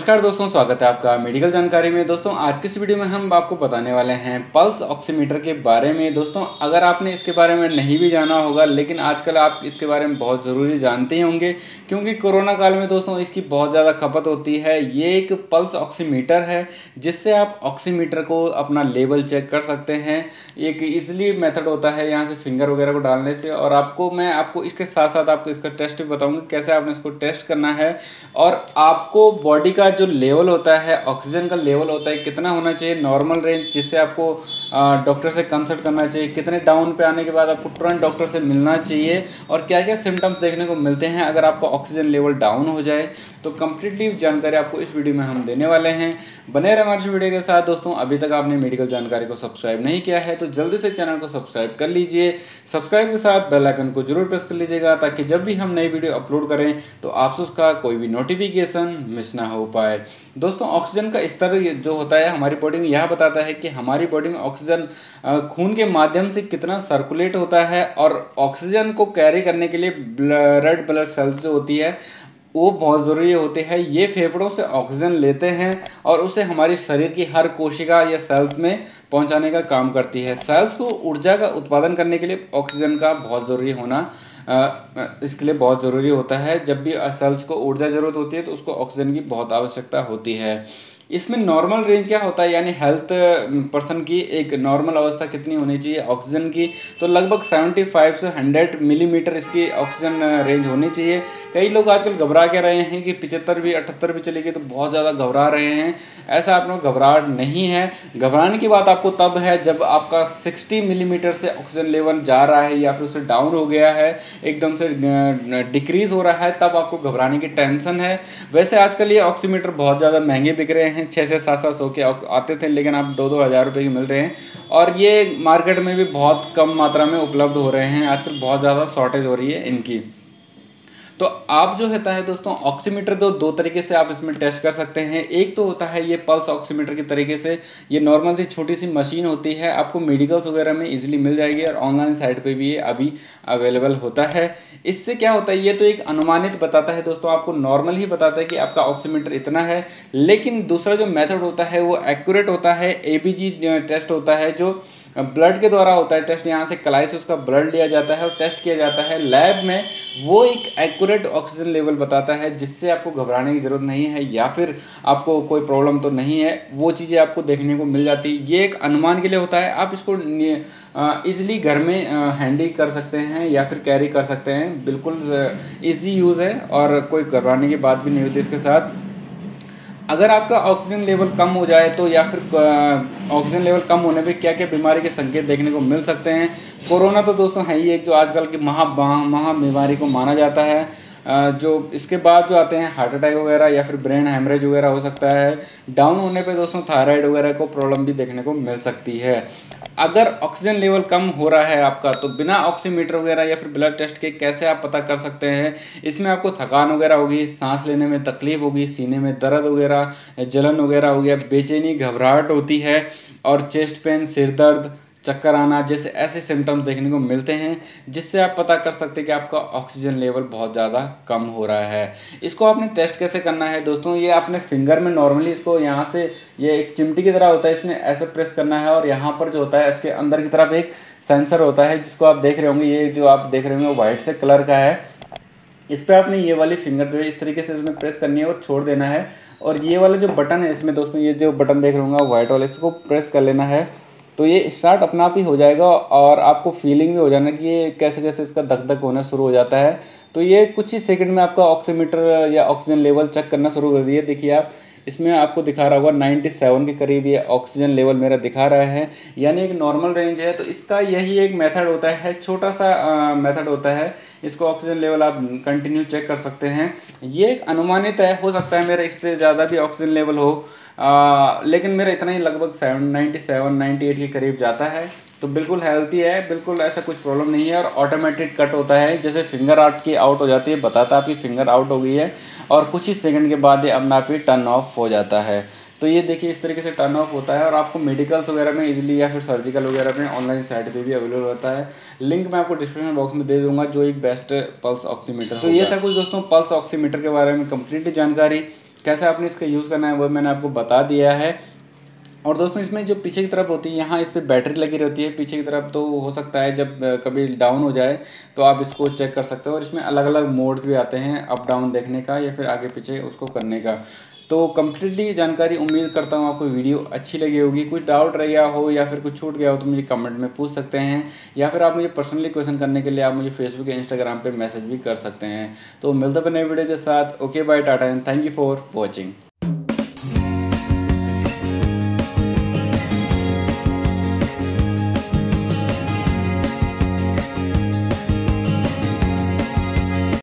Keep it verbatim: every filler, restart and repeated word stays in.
नमस्कार दोस्तों, स्वागत है आपका मेडिकल जानकारी में। दोस्तों आज की इस वीडियो में हम आपको बताने वाले हैं पल्स ऑक्सीमीटर के बारे में। दोस्तों अगर आपने इसके बारे में नहीं भी जाना होगा, लेकिन आजकल आप इसके बारे में बहुत ज़रूरी जानते ही होंगे, क्योंकि कोरोना काल में दोस्तों इसकी बहुत ज़्यादा खपत होती है। ये एक पल्स ऑक्सीमीटर है जिससे आप ऑक्सीमीटर को अपना लेवल चेक कर सकते हैं। एक ईजिली मेथड होता है यहाँ से फिंगर वगैरह को डालने से, और आपको मैं आपको इसके साथ साथ आपको इसका टेस्ट भी बताऊँगा कैसे आपने इसको टेस्ट करना है। और आपको बॉडी का जो लेवल होता है, ऑक्सीजन का लेवल होता है, कितना होना चाहिए नॉर्मल रेंज जिससे आपको डॉक्टर से कंसल्ट करना चाहिए, कितने डाउन पे आने के बाद आपको तुरंत डॉक्टर से मिलना चाहिए, और क्या क्या सिम्टम्स देखने को मिलते हैं अगर आपका ऑक्सीजन लेवल डाउन हो जाए। तो कंप्लीटली जानकारी आपको इस वीडियो में हम देने वाले हैं। बने रहे हमारे वीडियो के साथ। दोस्तों अभी तक आपने मेडिकल जानकारी को सब्सक्राइब नहीं किया है तो जल्दी से चैनल को सब्सक्राइब कर लीजिए। सब्सक्राइब के साथ बेल आइकन को जरूर प्रेस कर लीजिएगा, ताकि जब भी हम नई वीडियो अपलोड करें तो आपसे उसका कोई भी नोटिफिकेशन मिस ना हो पाए। दोस्तों ऑक्सीजन का स्तर जो होता है हमारी बॉडी में, यह बताता है कि हमारी बॉडी में ऑक्सीजन खून के माध्यम से कितना सर्कुलेट होता है, और ऑक्सीजन को कैरी करने के लिए रेड ब्लड सेल्स जो होती है वो बहुत ज़रूरी होते हैं। ये फेफड़ों से ऑक्सीजन लेते हैं और उसे हमारी शरीर की हर कोशिका या सेल्स में पहुंचाने का काम करती है। सेल्स को ऊर्जा का उत्पादन करने के लिए ऑक्सीजन का बहुत ज़रूरी होना इसके लिए बहुत ज़रूरी होता है। जब भी सेल्स को ऊर्जा ज़रूरत होती है तो उसको ऑक्सीजन की बहुत आवश्यकता होती है। इसमें नॉर्मल रेंज क्या होता है, यानी हेल्थ पर्सन की एक नॉर्मल अवस्था कितनी होनी चाहिए ऑक्सीजन की, तो लगभग पचहत्तर से सौ मिलीमीटर इसकी ऑक्सीजन रेंज होनी चाहिए। कई लोग आजकल घबरा के रहे हैं कि पचहत्तर भी अठहत्तर भी चली गई तो बहुत ज़्यादा घबरा रहे हैं। ऐसा आप लोग घबराहट नहीं है। घबराने की बात आपको तब है जब आपका साठ मिलीमीटर से ऑक्सीजन लेवल जा रहा है या फिर उससे डाउन हो गया है, एकदम से डिक्रीज हो रहा है, तब आपको घबराने की टेंशन है। वैसे आजकल ये ऑक्सीमीटर बहुत ज़्यादा महंगे बिक रहे हैं, छः से सात सात सौ के आते थे, लेकिन अब दो दो हज़ार रुपये के मिल रहे हैं, और ये मार्केट में भी बहुत कम मात्रा में उपलब्ध हो रहे हैं। आजकल बहुत ज़्यादा शॉर्टेज हो रही है इनकी। तो आप जो होता है दोस्तों ऑक्सीमीटर दो दो तरीके से आप इसमें टेस्ट कर सकते हैं। एक तो होता है ये पल्स ऑक्सीमीटर की तरीके से, ये नॉर्मल सी छोटी सी मशीन होती है, आपको मेडिकल्स वगैरह में इजीली मिल जाएगी, और ऑनलाइन साइट पे भी ये अभी अवेलेबल होता है। इससे क्या होता है, ये तो एक अनुमानित बताता है दोस्तों, आपको नॉर्मल ही बताता है कि आपका ऑक्सीमीटर इतना है। लेकिन दूसरा जो मेथड होता है वो एक्यूरेट होता है, ए बी जी टेस्ट होता है, जो ब्लड के द्वारा होता है टेस्ट। यहाँ से कलाई से उसका ब्लड लिया जाता है और टेस्ट किया जाता है लैब में। वो एक एक्यूरेट ऑक्सीजन लेवल बताता है, जिससे आपको घबराने की ज़रूरत नहीं है, या फिर आपको कोई प्रॉब्लम तो नहीं है, वो चीज़ें आपको देखने को मिल जाती है। ये एक अनुमान के लिए होता है, आप इसको ईजिली घर में हैंडल कर सकते हैं या फिर कैरी कर सकते हैं। बिल्कुल ईजी यूज़ है और कोई घबराने की बात भी नहीं होती इसके साथ। अगर आपका ऑक्सीजन लेवल कम हो जाए तो, या फिर ऑक्सीजन लेवल कम होने पे क्या क्या बीमारी के संकेत देखने को मिल सकते हैं। कोरोना तो दोस्तों है ही एक जो आजकल की महा महा बीमारी को माना जाता है। जो इसके बाद जो आते हैं हार्ट अटैक वगैरह या फिर ब्रेन हैमरेज वगैरह हो सकता है। डाउन होने पे दोस्तों थायराइड वगैरह को प्रॉब्लम भी देखने को मिल सकती है। अगर ऑक्सीजन लेवल कम हो रहा है आपका, तो बिना ऑक्सीमीटर वगैरह या फिर ब्लड टेस्ट के कैसे आप पता कर सकते हैं। इसमें आपको थकान वगैरह होगी, सांस लेने में तकलीफ होगी, सीने में दर्द वगैरह, जलन वगैरह हो गया, बेचैनी घबराहट होती है, और चेस्ट पेन, सिर दर्द, चक्कर आना जैसे ऐसे सिम्टम्स देखने को मिलते हैं, जिससे आप पता कर सकते हैं कि आपका ऑक्सीजन लेवल बहुत ज़्यादा कम हो रहा है। इसको आपने टेस्ट कैसे करना है दोस्तों, ये आपने फिंगर में नॉर्मली इसको यहाँ से, ये एक चिमटी की तरह होता है, इसमें ऐसे प्रेस करना है, और यहाँ पर जो होता है इसके अंदर की तरफ एक सेंसर होता है जिसको आप देख रहे होंगे। ये जो आप देख रहे होंगे वो वाइट से कलर का है। इस पर आपने ये वाली फिंगर जो है इस तरीके से इसमें प्रेस करनी है और छोड़ देना है, और ये वाला जो बटन है इसमें दोस्तों, ये जो बटन देख रहे होंगे वाइट वाला, इसको प्रेस कर लेना है, तो ये स्टार्ट अपना आप ही हो जाएगा, और आपको फीलिंग भी हो जाना कि ये कैसे कैसे इसका धक धक होना शुरू हो जाता है। तो ये कुछ ही सेकंड में आपका ऑक्सीमीटर या ऑक्सीजन लेवल चेक करना शुरू कर दिए। देखिए आप इसमें आपको दिखा रहा होगा सत्तानवे के करीब ये ऑक्सीजन लेवल मेरा दिखा रहा है, यानी एक नॉर्मल रेंज है। तो इसका यही एक मेथड होता है, छोटा सा मेथड होता है। इसको ऑक्सीजन लेवल आप कंटिन्यू चेक कर सकते हैं। ये एक अनुमानित है, हो सकता है मेरा इससे ज़्यादा भी ऑक्सीजन लेवल हो, आ, लेकिन मेरा इतना ही लगभग सेवन सेवन नाइन्टी एट के करीब जाता है। तो बिल्कुल हेल्थी है, बिल्कुल ऐसा कुछ प्रॉब्लम नहीं है। और ऑटोमेटिक कट होता है, जैसे फिंगर आउट की आउट हो जाती है, बताता आपकी फिंगर आउट हो गई है, और कुछ ही सेकंड के बाद ये अपने आप ही टर्न ऑफ हो जाता है। तो ये देखिए इस तरीके से टर्न ऑफ होता है, और आपको मेडिकल्स वगैरह में इजीली या फिर सर्जिकल वगैरह में ऑनलाइन साइट पे भी अवेलेबल होता है। लिंक मैं आपको डिस्क्रिप्शन बॉक्स में दे दूंगा, जो एक बेस्ट पल्स ऑक्सीमीटर। तो ये था कुछ दोस्तों पल्स ऑक्सीमीटर के बारे में कंप्लीट जानकारी। कैसे आपने इसका यूज़ करना है वो मैंने आपको बता दिया है। और दोस्तों इसमें जो पीछे की तरफ होती है, यहाँ इस पर बैटरी लगी रहती है पीछे की तरफ, तो हो सकता है जब कभी डाउन हो जाए तो आप इसको चेक कर सकते हो। और इसमें अलग अलग मोड्स भी आते हैं, अप डाउन देखने का या फिर आगे पीछे उसको करने का। तो कम्प्लीटली जानकारी उम्मीद करता हूँ आपको वीडियो अच्छी लगी होगी। कुछ डाउट रह गया हो या फिर कुछ छूट गया हो तो मुझे कमेंट में पूछ सकते हैं, या फिर आप मुझे पर्सनली क्वेश्चन करने के लिए आप मुझे फेसबुक या इंस्टाग्राम पे मैसेज भी कर सकते हैं। तो मिलते हैं नए वीडियो के साथ। Okay bye, tata and thank you for watching.